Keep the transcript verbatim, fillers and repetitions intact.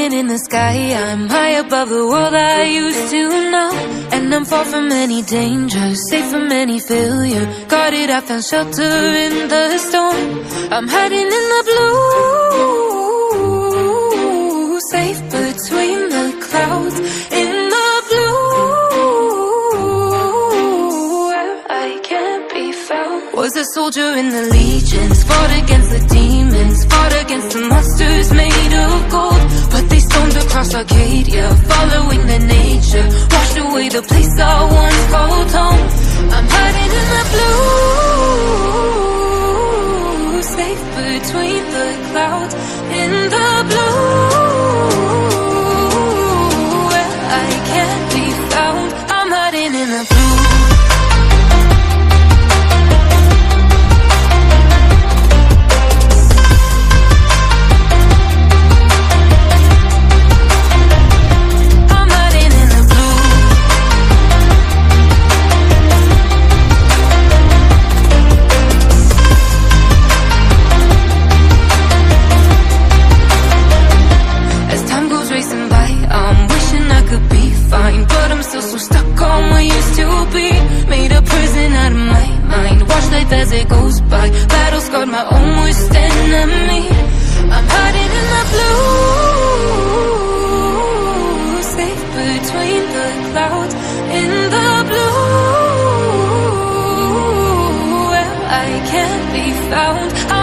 flying in the sky. I'm high above the world I used to know, and I'm far from any danger, safe from any failure. Guarded, I found shelter in the storm. I'm hiding in the blue, safe between the clouds. In the blue, where I can't be found. Was a soldier in the legions, fought against the demons, fought against the monsters made of gold. But they stormed across Arcadia, following the nature, washed away the place I once called home. I'm hiding in the blue, safe between the clouds. In the blue, where I can't be found. I'm hiding in the blue. As it goes by, battle scarred my own worst enemy. I'm hiding in the blue, safe between the clouds. In the blue, where I can't be found.